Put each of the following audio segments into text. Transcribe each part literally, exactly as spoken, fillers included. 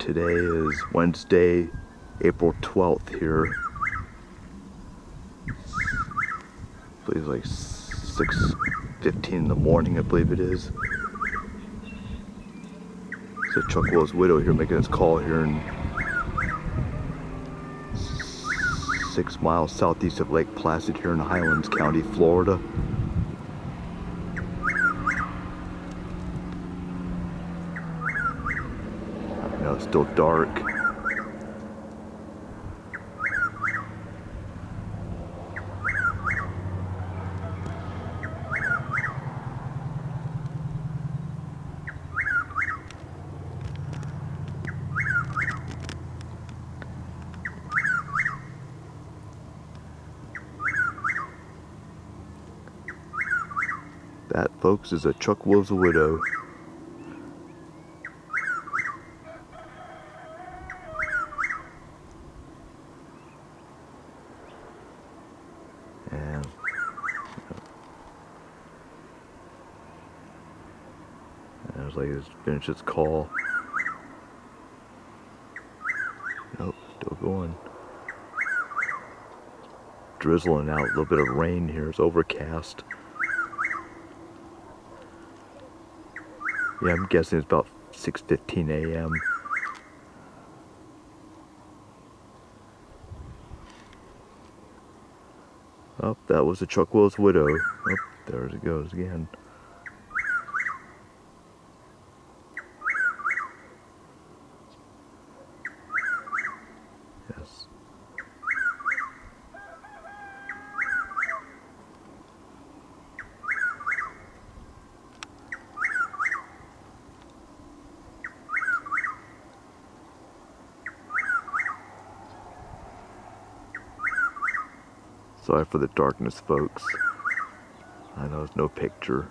Today is Wednesday, April twelfth here. I believe it's like six fifteen in the morning, I believe it is. So Chuck Will's widow here making his call here in six miles southeast of Lake Placid here in Highlands County, Florida. I know it's still dark. That, folks, is a Chuck Will's widow. And I was like, just finish its call. Nope, still going. Drizzling out, a little bit of rain here. It's overcast. Yeah, I'm guessing it's about six fifteen a m Oh, that was the Chuck Will's widow. Oh, there it goes again. Yes. Sorry for the darkness, folks. I know there's no picture.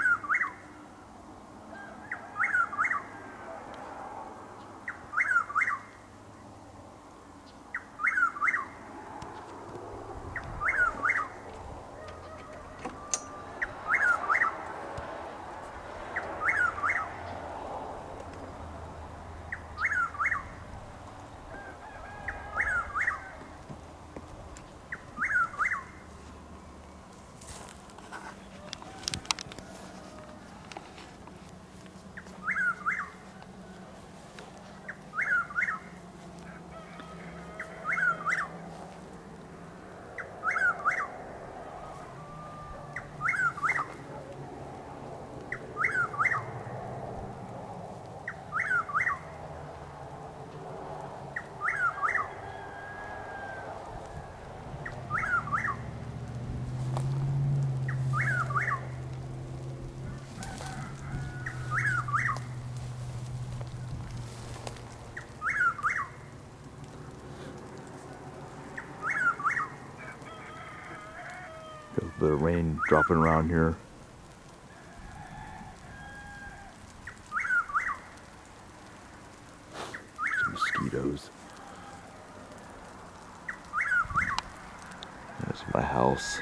Got a bit of rain dropping around here. Some mosquitoes. That's my house.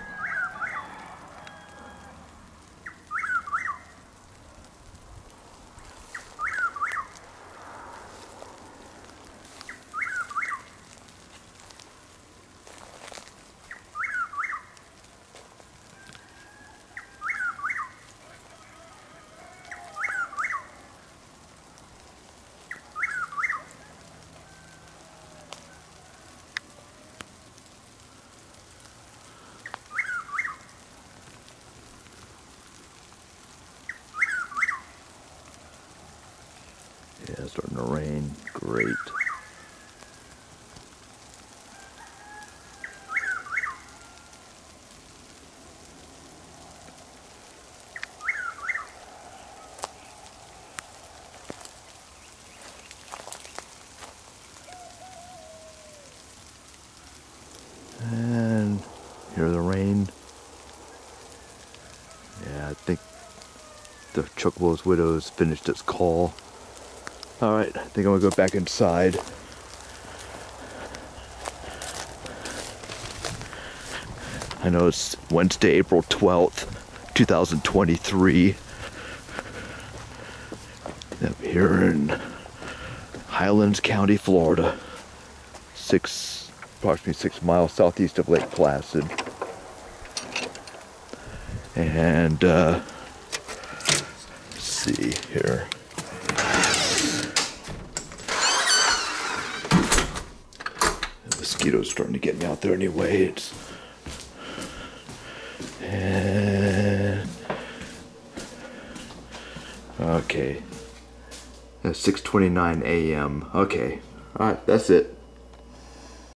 Yeah, it's starting to rain. Great. And hear the rain. Yeah, I think the Chuck Will's widow has finished its call. Alright, I think I'm gonna go back inside. I know it's Wednesday, April twelfth, two thousand twenty-three. Up here in Highlands County, Florida. Six, approximately six miles southeast of Lake Placid. And, uh, let's see here. The mosquitoes starting to get me out there anyway. It's, and, okay. It's six twenty-nine a m Okay. Alright, that's it.